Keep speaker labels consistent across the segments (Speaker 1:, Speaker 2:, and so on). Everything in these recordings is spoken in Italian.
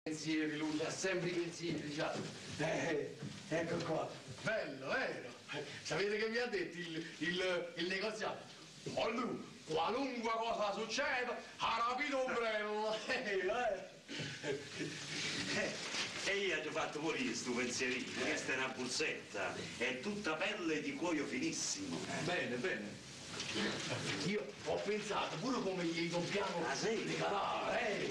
Speaker 1: Pensieri, lui ha sempre i pensieri, diciamo. Ecco qua, bello, vero? Sapete che mi ha detto il negoziato? Qualunque cosa succeda, ha rapito ombrello.
Speaker 2: E io ti ho fatto morire questo pensierino, questa è una bursetta, è tutta pelle di cuoio finissimo.
Speaker 1: Bene, bene. Io ho pensato pure come gli dobbiamo regalare.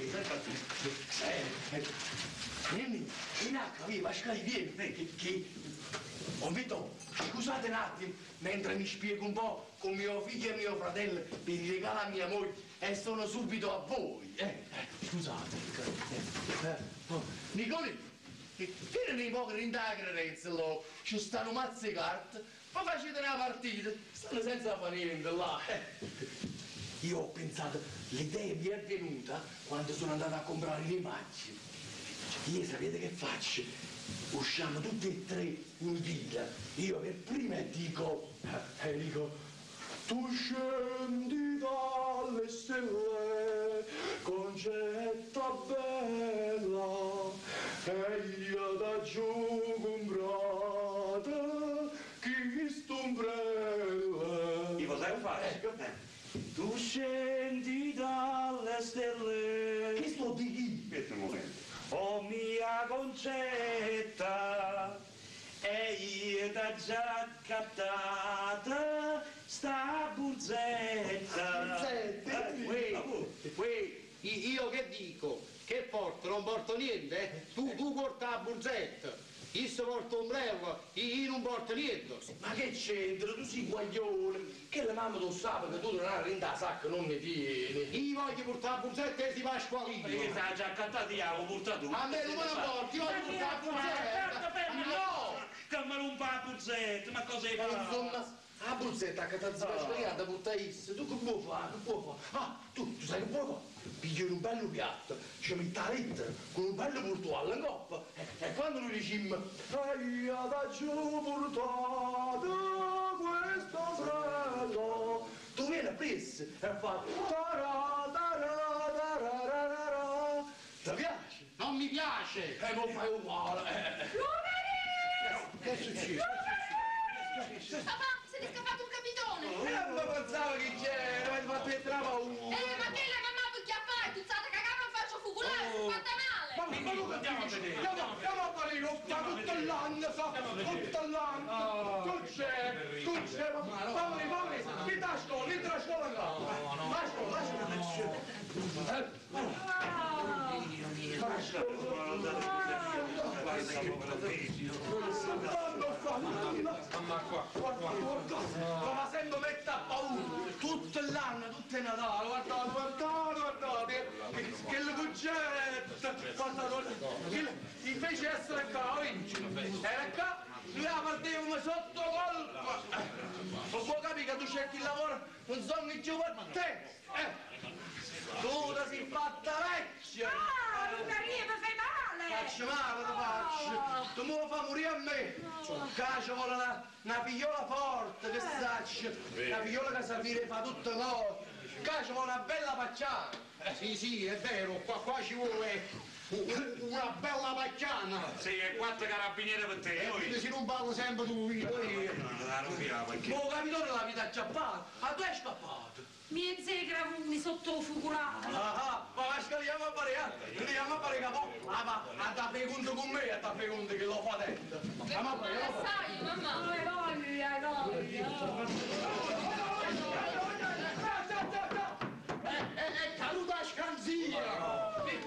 Speaker 1: Vieni, via, Pasquale, vieni. Ho detto, scusate un attimo, mentre mi spiego un po' con mio figlio e mio fratello per il regalo a mia moglie e sono subito a voi. Scusate. Nicolino, vieni un po' in da credenza, ci stanno mazze carte, ma facete una partita, stanno senza fare niente là. Io ho pensato, l'idea mi è venuta quando sono andato a comprare le macchine. Io sapete che faccio? Usciamo tutti e tre in fila. Io per prima dico, tu scendi dalle stelle, concetta bella, e io da giù comprata, chi stombrella.
Speaker 2: Io cosa fare? Tu scendi dalle stelle.
Speaker 1: Che sto di chi?
Speaker 2: Aspetta un momento. Oh mia concetta, e io t'ho già cattata sta burzetta.
Speaker 3: Io che dico? Che porto? Non porto niente, Tu porta la burzetta. Io porto un ombrello, io non porto niente.
Speaker 1: Ma che c'entra? Tu sei guaglione. Che la mamma tu sa che tu non hai in da sacca, non mi vieni.
Speaker 3: Io voglio portare la burzetta e si Pasqualino.
Speaker 2: Perché sta già cantata, io l'avevo portato tu.
Speaker 3: A me non me la porti, io voglio portare la burzetta. No!
Speaker 2: Che me non fa la burzetta, ma cosa hai fatto?
Speaker 1: Insomma, la burzetta che ti ha sbagliata porta isso. Tu che puoi fare? Tu sai che puoi fare? Pigli un bello piatto, ci metti la lettera con un bello portuale in coppa e quando noi diciamo io da giù portato questo frello, tu vieni a presso e fai tarararararararara. Ti piace?
Speaker 3: Non mi piace!
Speaker 1: Non fai uguale. Che succede?
Speaker 4: Papà, siete scappato un capitone!
Speaker 1: Ma pensavo che c'era, mi fatto entrare uno.
Speaker 4: Ma che la mamma tu che fai? Tu state cagando non faccio fuculare, si fatta male!
Speaker 1: Ma andiamo a vedere! Andiamo a fare l'oppa tutto l'anno, tutto l'anno! Tu c'è, fammi, entra a scuola là! Vai a scuola! Ma sempre mette a paura, tutto l'anno, tutto il Natale, guardate, che le cuccette, guardate, invece di essere qua, era qua, noi la partivamo sotto colpa, non può capire che tu cerchi il lavoro, non sono più per te, tu ti sei fatta vecchia!
Speaker 4: Luca Riva, fai male!
Speaker 1: Faccio male, ti faccio! Tu me lo fai morire a me! Che ci vuole una figliola forte, che saccia! Una figliola che sa dire fa tutte cose! Che ci vuole una bella pacciana!
Speaker 3: Sì, è vero, qua ci vuole una bella pacciana!
Speaker 2: Sì, e 4 carabinieri per te,
Speaker 3: Quindi se non parlo sempre tu,
Speaker 2: non via perché...
Speaker 1: Ma il capitone l'avete acciappato! A tu è scappato!
Speaker 4: Mi gravuni sotto lo fuculato!
Speaker 1: Ma scaliamo a fare capo! Ma da fare conto con me, da fare conto che lo fa dentro!
Speaker 4: Ma sai, mamma! Hai voglia!
Speaker 3: È caduta a scanzia!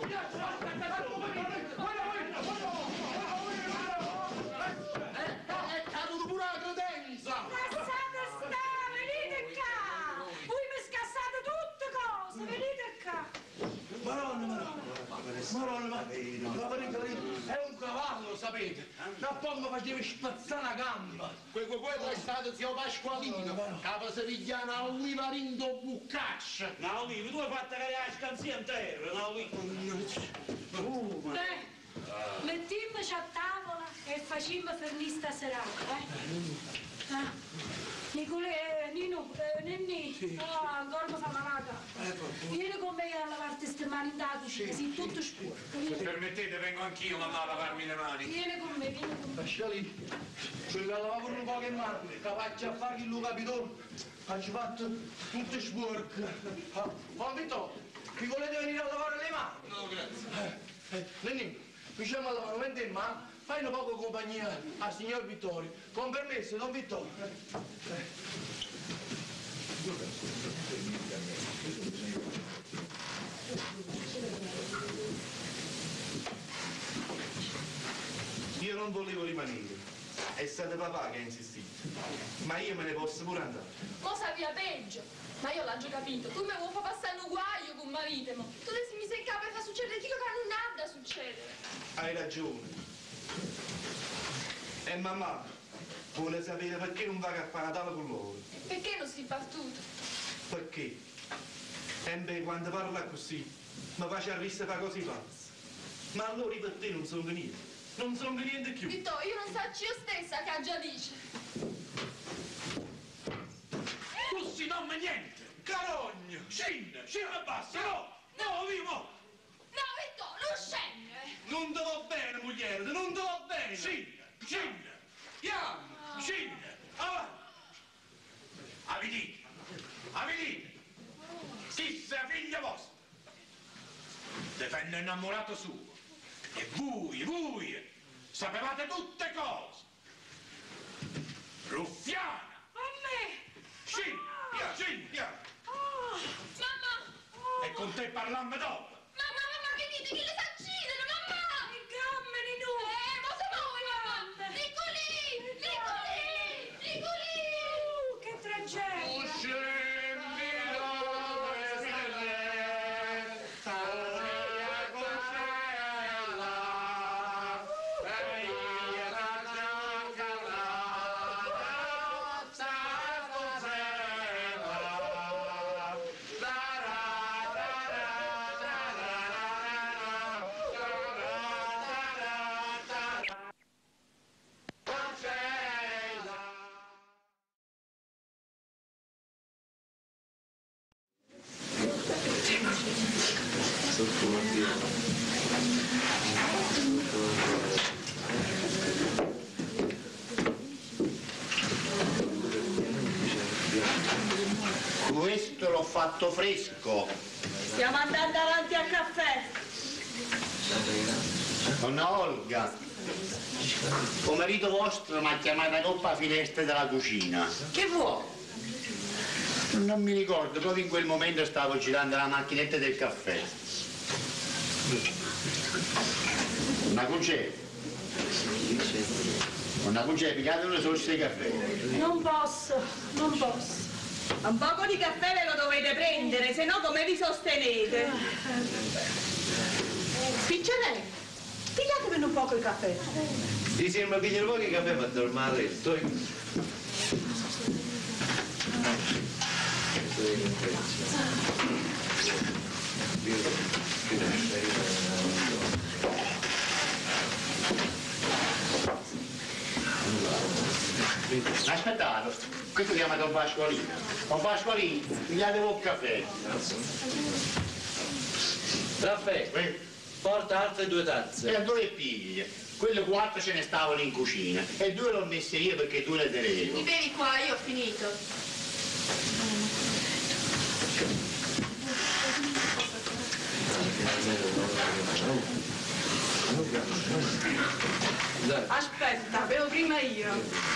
Speaker 3: È caduta pure la credenza!
Speaker 4: Lasciate stare, venite qua! Voi mi scassate tutte cose, venite qua!
Speaker 1: Maronna, è un cavallo, sapete? Da poco mi faceva spazzare la gamba.
Speaker 3: Quello è stato zio Pasqualino, che si piglia una oliva rindo buccaccia.
Speaker 2: No, Olivi, tu hai fatto cadere la scanzia intera, no, Olivi?
Speaker 4: Mettimmoci a tavola e facciamo per sta serata, Nicolè, Nino, Nenni,
Speaker 1: Sì.
Speaker 4: ancora mi fa malata. Vieni con me a lavarti ste mani in da cucina, sei tutto sporco.
Speaker 5: Se permettete vengo anch'io mamma a lavarmi le mani.
Speaker 4: Vieni con me, vieni con me.
Speaker 1: Lascia lì. Quella lavoro un po' che male, che faccia a fare il capitone. Faccio fatto tutto sporco. Vomito, vi volete venire a lavare le mani?
Speaker 5: No, grazie.
Speaker 1: Nenni, facciamo a lavare in mano. Fai un poco compagnia al signor Vittorio. Con permesso, don Vittorio.
Speaker 6: Io non volevo rimanere. È stato papà che ha insistito. Ma io me ne posso pure andare.
Speaker 7: Mo sapeva peggio, ma io l'ho già capito. Tu mi vuoi far passare un guaio con marito, ma tu se mi sei in capo e fa succedere chi che non ha da succedere.
Speaker 6: Hai ragione. E mamma vuole sapere perché non va a fare Natale con loro.
Speaker 7: Perché non si battuto?
Speaker 6: Perché? E beh, quando parla così, mi face a ridere per cose pazze. Ma allora per te non sono niente. Non sono niente più.
Speaker 7: Vittorio, io non so io stessa che già dice.
Speaker 5: Così non me niente. Carogno, scende, basta, no, vivo.
Speaker 7: No, Vittorio, non scende.
Speaker 6: Non te va bene, moglie, non te va bene.
Speaker 5: Scende, andiamo, scende, avanti. Avidite, chi sia figlia vostra? Te venne innamorato suo. E voi, sapevate tutte cose. Ruffiana!
Speaker 4: A me!
Speaker 5: Scindi!
Speaker 7: Mamma!
Speaker 5: E con te parlammo dopo.
Speaker 7: Mamma, che dite? Chi le sa uccidere, mamma?
Speaker 4: I gammini, no!
Speaker 7: Ma se muove, mamma! Nicolì!
Speaker 4: Che tragedia!
Speaker 3: Questo l'ho fatto fresco.
Speaker 4: Stiamo andando avanti al caffè.
Speaker 3: Donna Olga, il marito vostro mi ha chiamata coppa a finestra della cucina.
Speaker 4: Che vuoi?
Speaker 3: Non mi ricordo, proprio in quel momento stavo girando la macchinetta del caffè. Una cucina. Pigliate una sorsa di caffè.
Speaker 4: Non posso.
Speaker 8: Un poco di caffè ve lo dovete prendere, se no come vi sostenete?
Speaker 4: Spicciolè, pigliatemi un poco il caffè.
Speaker 6: Ti sembra che un po' che caffè fa dormire letto?
Speaker 3: Aspettate, questo si chiama Don Pasqualino. Don Pasqualino, pigliate un caffè.
Speaker 9: Caffè, porta altre 2 tazze.
Speaker 3: E 2 piglie. Quelle 4 ce ne stavano in cucina. E 2 l'ho messe io perché 2 le tenevo.
Speaker 7: Mi bevi qua, io ho finito.
Speaker 8: Aspetta, bevo prima io.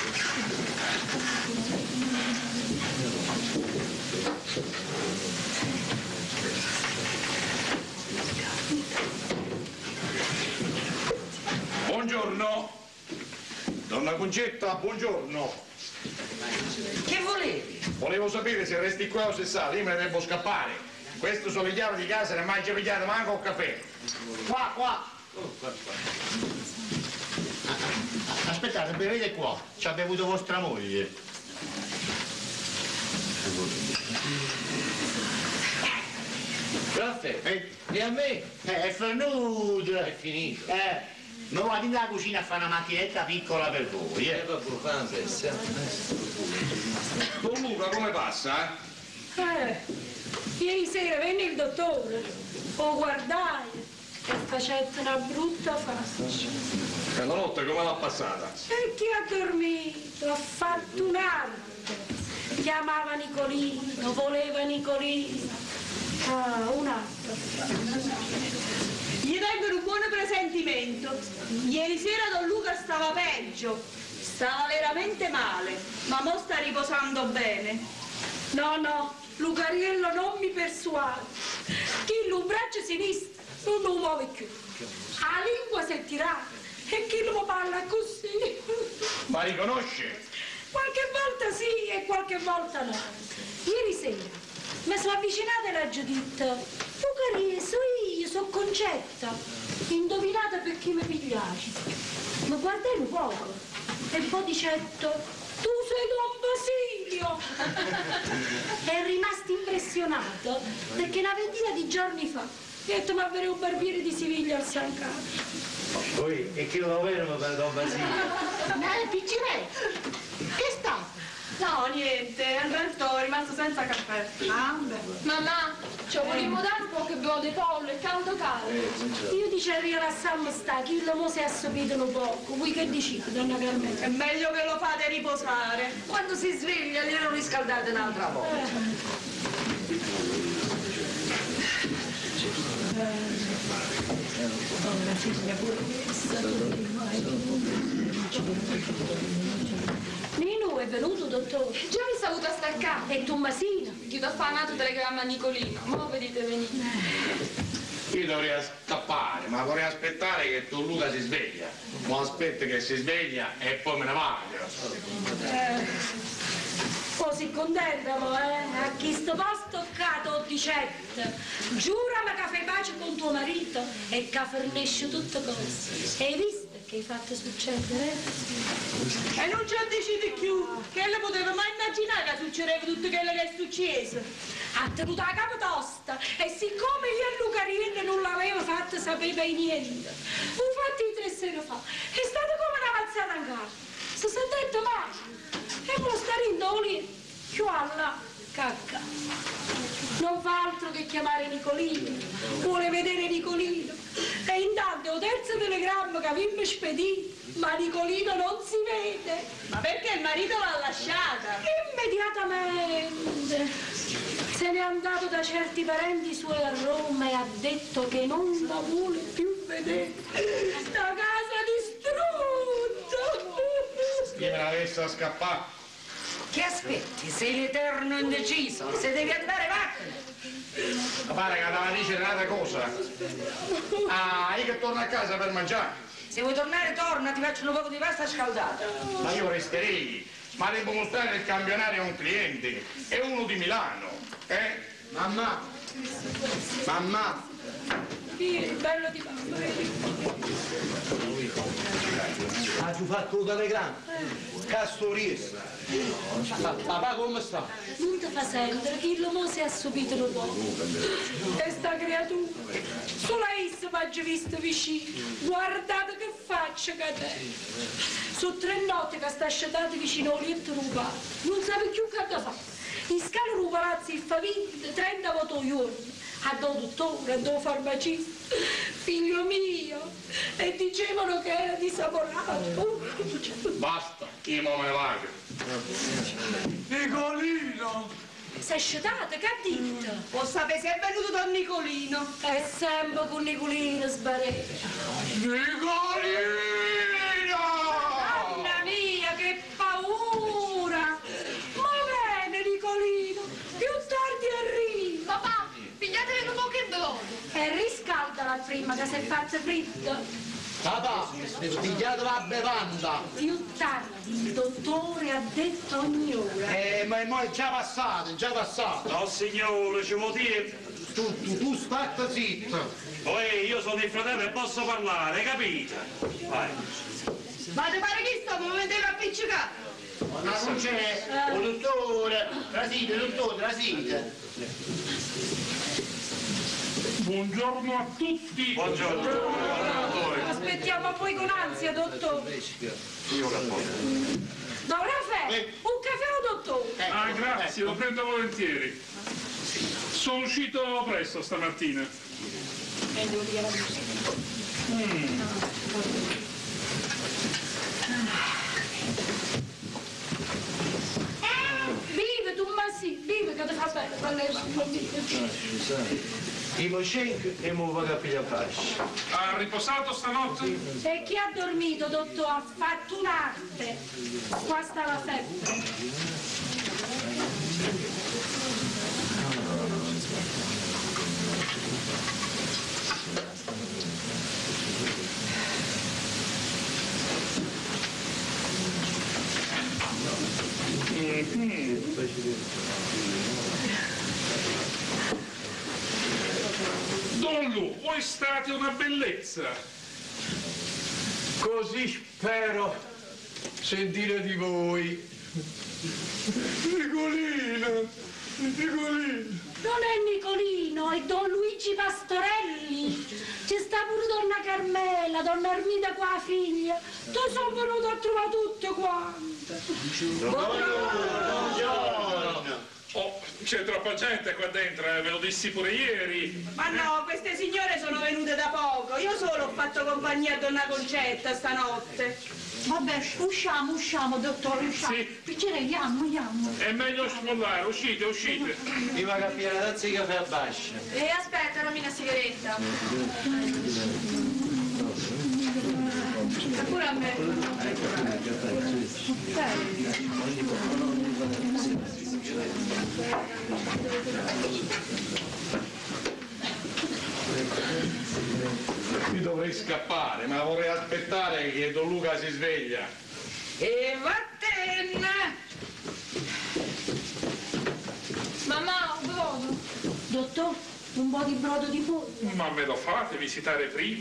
Speaker 5: Buongiorno. Donna Concetta, buongiorno.
Speaker 8: Che volevi?
Speaker 5: Volevo sapere se resti qua o se sali, io me ne devo scappare. Questo sono le chiavi di casa, ne mai già pigliato manco un caffè.
Speaker 3: Qua. Aspettate, bevete qua. Ci ha bevuto vostra moglie.
Speaker 9: Caffè. E a me?
Speaker 3: È fernuto.
Speaker 9: È finito.
Speaker 3: Ma vado in la cucina a fare una macchinetta piccola per voi,
Speaker 9: Vabbè, fa un pezzo.
Speaker 5: Don Luca come passa,
Speaker 4: Ieri sera venne il dottore, lo guardai e facette una brutta faccia.
Speaker 5: E la notte come l'ha passata?
Speaker 4: Perché ha dormito, ha fatto un'arte. Chiamava Nicolino, voleva Nicolino. Ah, un'altra.
Speaker 8: Gli tengono un buon presentimento. Ieri sera Don Luca stava peggio. Stava veramente male, ma mo sta riposando bene.
Speaker 4: No, Lucariello non mi persuade. Chi lo braccio sinistro non lo muove più. La lingua si è tirata e chi lo parla così.
Speaker 5: Ma riconosce?
Speaker 4: Qualche volta sì e qualche volta no. Ieri sera mi sono avvicinata e l'ho già detto: Lucariello, sono Concetta. Indovinate per chi mi pigliaci. Ma guardai un poco e poi dicetto: tu sei Don Basilio! È rimasto impressionato perché una ventina di giorni fa mi ha detto: ma avere un barbiere di Siviglia al San Carlo.
Speaker 9: Poi, e chi lo dovevano per Don Basilio?
Speaker 4: Piccirei, che sta?
Speaker 8: No, niente, in realtà è rimasto senza caffè.
Speaker 4: Ah, beh.
Speaker 7: Mamma, ci vogliamo dare un po' che bevo dei pollo, è caldo.
Speaker 4: Io dicevo rilassarmi sta, chi lo mo si è assopito un poco. Voi che dicete, donna Carmela?
Speaker 8: È meglio che lo fate riposare.
Speaker 10: Quando si sveglia glielo riscaldate un'altra volta.
Speaker 4: La figlia pure questa. Nino è venuto, dottore?
Speaker 7: Già mi saluta a staccare.
Speaker 4: E Tommasino?
Speaker 7: Gli do fare un altro telegramma a Nicolino. Mo vedete venire.
Speaker 5: Io dovrei scappare, ma vorrei aspettare che Don Luca si sveglia. Ma aspetta che si sveglia e poi me ne vado.
Speaker 4: Così contenta, a chi sto posto toccato dicette. Giurami che fai pace con tuo marito e che fornisci tutte cose. Hai visto che hai fatto succedere?
Speaker 8: E non ci dici più, che le poteva mai immaginare che succedeva tutto quello che è successo.
Speaker 4: Ha tenuto la capa tosta e siccome io a Lucariello non l'avevo fatta sapere niente, l'ho fatto 3 sere fa, è stata come una mazzata in casa. Si è detto male e mo sta rindo lì, più alla cacca. Non fa altro che chiamare Nicolino, vuole vedere Nicolino. E intanto il terzo telegramma che avevamo spedito, ma Nicolino non si vede.
Speaker 8: Ma perché il marito l'ha lasciata?
Speaker 4: Immediatamente. Se n'è andato da certi parenti suoi a Roma e ha detto che non la vuole più vedere. Sta casa distrutta.
Speaker 5: Chi me l'avesse a scappare?
Speaker 10: Che aspetti? Sei l'eterno indeciso, se devi andare vattene.
Speaker 5: Ma pare che la dice un'altra cosa. Ah, io che torno a casa per mangiare.
Speaker 10: Se vuoi tornare torna, ti faccio un poco di pasta scaldata.
Speaker 5: Ma io resterei. Ma devo mostrare il campionario a un cliente. È uno di Milano.
Speaker 3: Mamma!
Speaker 4: Vieni, bello di mamma.
Speaker 3: Ha già fatto un telegramma? Castoriessa. Papà come sta?
Speaker 4: Non ti fa sentire che l'uomo si è subito un po'. E sta creatura, solo essa mi ha già visto vicino. Guardate che faccia che te. Sono 3 notti che sta asciugata vicino al letto rubato. Non sa più che da fare. In scala un palazzo il fa 20-30 voto al giorno. A do dottore, a do farmacista, figlio mio, e dicevano che era disamorato.
Speaker 5: Basta, io mo me ne vado.
Speaker 3: Nicolino!
Speaker 4: Sei sciatata, che ha detto?
Speaker 8: O sapere se è venuto Don Nicolino.
Speaker 4: È sempre con Nicolino sbarè.
Speaker 5: Nicolino!
Speaker 4: Mamma mia, che paura! Ma bene, Nicolino, più tardi arriva.
Speaker 7: Papà, pigliatevi un po' che brodo.
Speaker 4: E riscaldala prima che si è fatta fritta.
Speaker 3: Papà, pigliate la bevanda.
Speaker 4: Più tardi il dottore ha detto ogni ora.
Speaker 3: Ma è già passato,
Speaker 2: No signore, ci vuol dire.
Speaker 3: Tu stai zitto.
Speaker 2: Poi io sono il fratello e posso parlare, capite? Vai.
Speaker 8: Ma ti pare che sto come vedeva appiccicato?
Speaker 3: Ma non c'è un dottore, trasite.
Speaker 5: Buongiorno a tutti.
Speaker 2: Buongiorno.
Speaker 4: Aspettiamo
Speaker 8: poi con ansia, dottore.
Speaker 2: Io capo.
Speaker 8: Don Raffaele, un caffè o dottore?
Speaker 11: Ah, grazie, lo prendo volentieri. Sono uscito presto stamattina.
Speaker 8: Devo dire la
Speaker 4: Vive tu, ma sì, vive che ti fa bene quando è
Speaker 6: I moscenk e mo va a pigliare fascia.
Speaker 11: Ha riposato stanotte?
Speaker 4: E chi ha dormito, dottore? Ha fatto un'arte. Qua sta la febbre.
Speaker 11: Don Lu, voi state una bellezza.
Speaker 1: Così spero sentire di voi. Nicolino, Nicolino.
Speaker 4: Non è Nicolino, è Don Luigi Pastorelli. Ci sta pure donna Carmela, donna Armida qua figlia. Tu sono venuto a trovare tutto quanto.
Speaker 3: Buongiorno.
Speaker 11: Oh, c'è troppa gente qua dentro, ve lo dissi pure ieri.
Speaker 8: Ma no, queste signore sono venute da poco. Io solo ho fatto compagnia a donna Concetta stanotte.
Speaker 4: Vabbè, usciamo, dottore, usciamo.
Speaker 11: Sì.
Speaker 4: Piacere, andiamo.
Speaker 11: È meglio sfollare, uscite, uscite.
Speaker 9: Mi va a capire, dazzi caffè a bascia.
Speaker 7: E aspetta, dammi una sigaretta. Pure a me.
Speaker 5: Io dovrei scappare, ma vorrei aspettare che Don Luca si sveglia.
Speaker 8: E vattene!
Speaker 7: Mamma, un brodo.
Speaker 4: Dottor, un po' di brodo di pollo.
Speaker 11: Ma me lo fate visitare prima.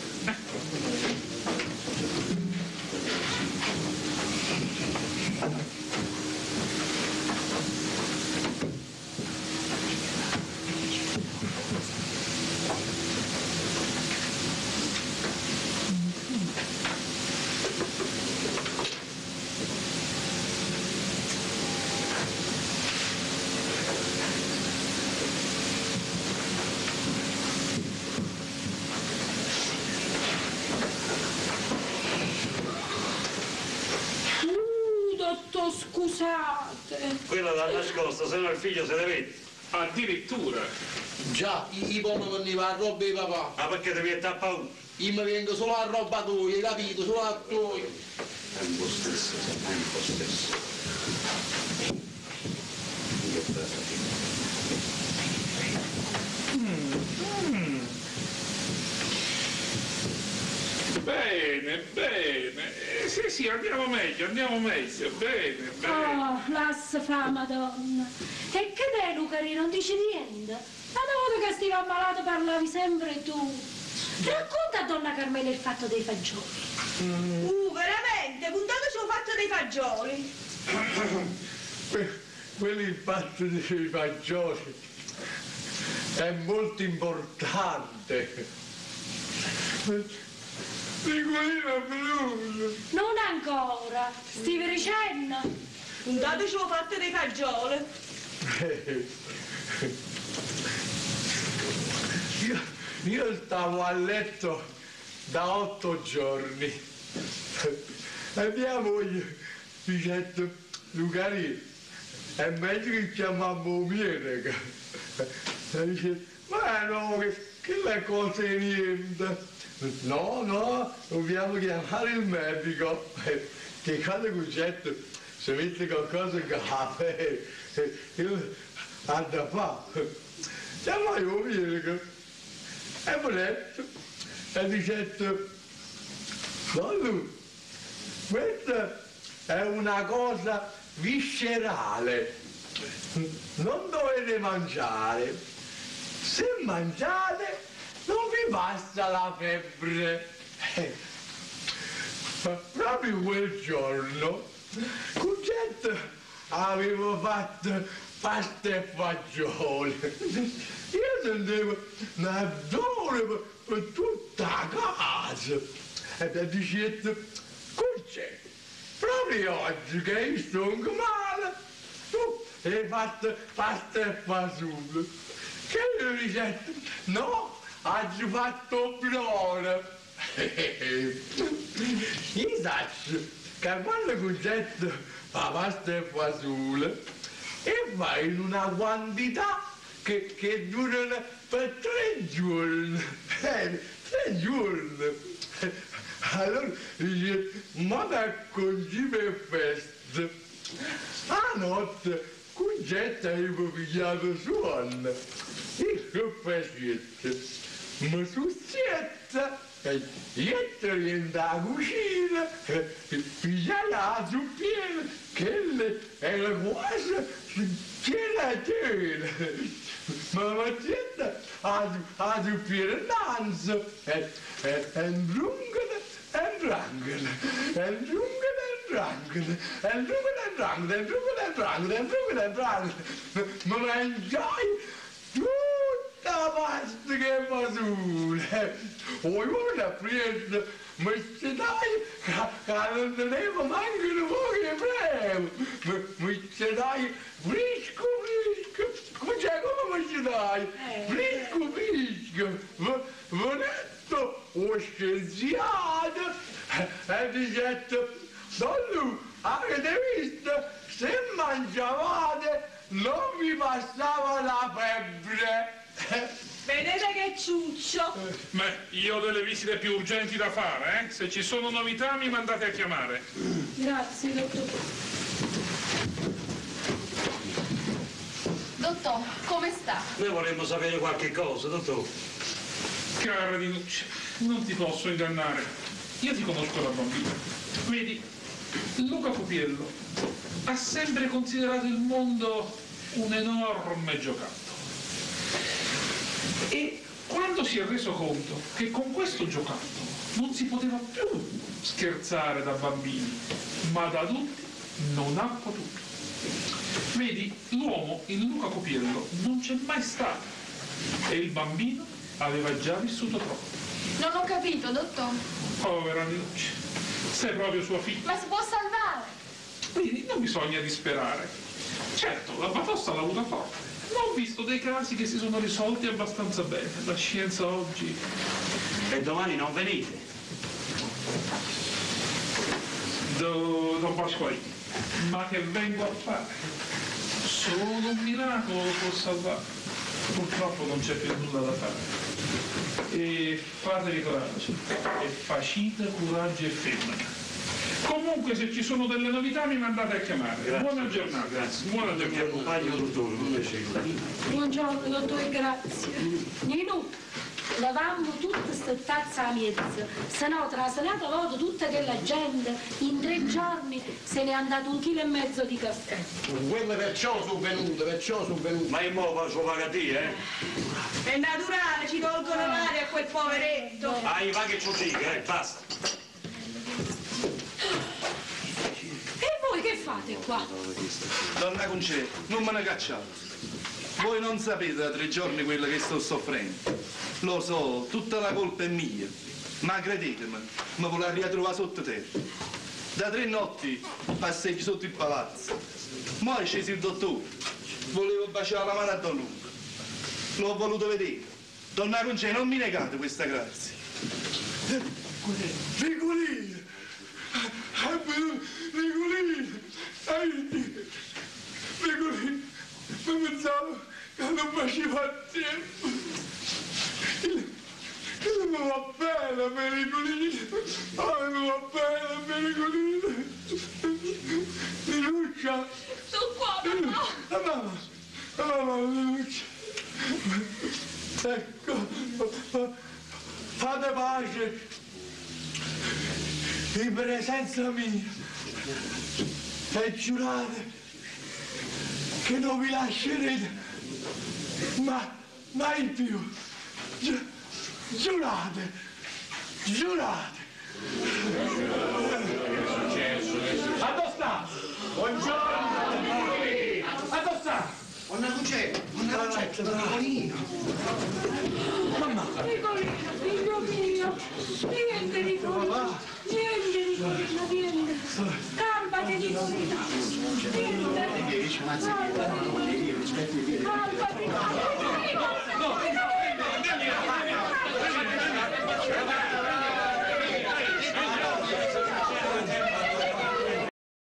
Speaker 4: Dottor, scusate.
Speaker 2: Quella da nascosto, se no il figlio se ne vede.
Speaker 11: Addirittura.
Speaker 1: Già, i pommi veniva a roba di papà.
Speaker 2: Ma perché devi mettere paura?
Speaker 1: Io mi vengo solo a roba tua, hai capito? Solo a tua.
Speaker 2: È un po' stesso, è un po' stesso.
Speaker 11: Bene, bene. Sì, andiamo meglio, bene, bene.
Speaker 4: Oh, lascia fa, madonna. E che te, Lucarino, non dici niente? Ma da volta che stai ammalato parlavi sempre tu. Racconta a donna Carmela il fatto dei fagioli.
Speaker 8: Veramente? Puntate sul fatto dei fagioli.
Speaker 1: Quello il fatto dei fagioli è molto importante. Nicolino è venuto.
Speaker 4: Non ancora. Stai dicendo?
Speaker 8: Puntate sul fatto dei fagioli.
Speaker 1: Io stavo a letto da 8 giorni e mia moglie dice: Lucarino, è meglio che chiamiamo Mienica. E dice: ma no, che le cose niente. No, dobbiamo chiamare il medico. Che quando Concetto si mette qualcosa in caffè, io ando a fare. Chiamiamo Mienica. E mi ha detto, e dice: no, questa è una cosa viscerale, non dovete mangiare. Se mangiate non vi passa la febbre. Proprio quel giorno Concetto avevo fatto pasta e fagioli. Io sentivo un odore per tutta la casa dicette, c'è, proprio oggi che sto anche male, tu hai fatto pasta e fagioli. Che io dicette, no, oggi ho fatto buono. Io saccio che quando concetto fa pasta e fagioli e va in una quantità che durano per 3 giorni. 3 giorni. Allora dice, ma da così per festa. A notte, concetta avevo pigliato sonno. E che facette? Ma succetta. Io rientro alla cucina, pigliai la zuppiera, che era quasi piena. Ma la mattina la zuppiera danza, e drungana, e drangana, e drungana, e drangana, e drungana, e drangana, e drungana, e drangana, e drungana, e drangana. Ma mangiai tutta pasta che fagioli. Oi, guarda, prima, ma se dai, che non tenevo manco un po' che premo. Ma se dai, frisco, come ci dai? Frisco. Vonetto, o scienziato, e dicette, Don Lu, avete visto? Se mangiavate non vi passava la febbre.
Speaker 8: Vedete che ciuccio?
Speaker 11: Beh, io ho delle visite più urgenti da fare, eh? Se ci sono novità mi mandate a chiamare.
Speaker 4: Grazie, dottor.
Speaker 7: Dottor, come sta?
Speaker 2: Noi vorremmo sapere qualche cosa, dottor.
Speaker 11: Cara Dinuccia, non ti posso ingannare. Io ti conosco da bambino. Vedi, Luca Copiello ha sempre considerato il mondo un enorme giocattolo. E quando si è reso conto che con questo giocattolo non si poteva più scherzare da bambini, ma da adulti, non ha potuto. Vedi, l'uomo in Luca Copiello non c'è mai stato e il bambino aveva già vissuto troppo.
Speaker 7: Non ho capito, dottor.
Speaker 11: Povera Dinuccia, sei proprio sua figlia.
Speaker 7: Ma si può salvare?
Speaker 11: Vedi, non bisogna disperare. Certo, la batosta l'ha avuta forte. Ma ho visto dei casi che si sono risolti abbastanza bene. La scienza oggi...
Speaker 2: E domani non venite?
Speaker 11: Don Pasqualino, ma che vengo a fare? Solo un miracolo lo può salvare. Purtroppo non c'è più nulla da fare. E fatevi coraggio. E facite coraggio e femmina. Comunque se ci sono delle novità mi mandate a chiamare.
Speaker 2: Grazie,
Speaker 11: buona giornata.
Speaker 2: Grazie.
Speaker 11: Buona
Speaker 2: Mi
Speaker 11: giornata.
Speaker 2: accompagno, dottore, un piacere.
Speaker 4: Buongiorno, dottore, grazie. Nino, lavammo tutta questa tazza a mezzo, se no traslato voto tutta quella gente, in 3 giorni se ne è andato 1,5 chili di caffè.
Speaker 3: Quelle perciò sono venute.
Speaker 2: Ma io mo faccio pagare, eh?
Speaker 8: È naturale, ci tolgono l'aria a quel poveretto.
Speaker 2: Ah, va che ci dica, basta.
Speaker 4: E voi che fate qua?
Speaker 6: Donna Concè, non me ne cacciate. Voi non sapete da 3 giorni quello che sto soffrendo. Lo so, tutta la colpa è mia. Ma credetemi, mi volevo ritrovare sotto terra. Da 3 notti passeggio sotto il palazzo. Mo' è sceso il dottore. Volevo baciare la mano a Don Luca. L'ho voluto vedere. Donna Concè, non mi negate questa grazia.
Speaker 1: Nicolino! Nicolino! Nicolino! Ma pensavo che non faceva tempo! Che non va bene, Pericolino! Oh, non va bene, Pericolino! Ninuccia!
Speaker 7: Sono qua, papà!
Speaker 1: Mamma, Ninuccia! Ecco, fate pace! In presenza mia! E giurate che non vi lascerete mai più. Giurate, giurate. Addossa! Buongiorno! Addossa!
Speaker 3: Donna Concè, Nicolino.
Speaker 1: Mamma!
Speaker 4: Nicolino, figlio mio, niente Nicolino.
Speaker 1: Grazie.
Speaker 7: Calma,